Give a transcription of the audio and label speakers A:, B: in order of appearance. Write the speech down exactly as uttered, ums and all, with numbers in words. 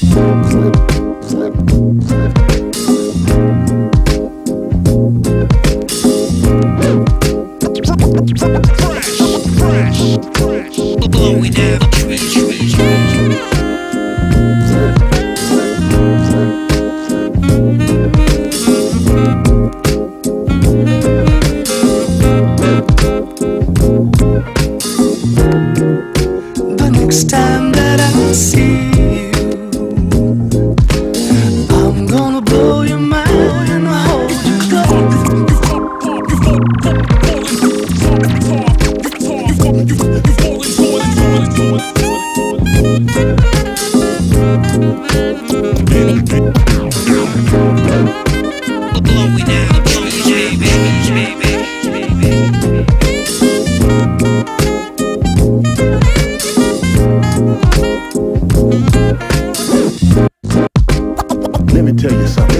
A: Blowin out trees, trees,
B: The next time that I see you, I'm gonna blow your mind and hold you close.
A: blowin out trees, baby, baby, baby.
C: Let me tell you something.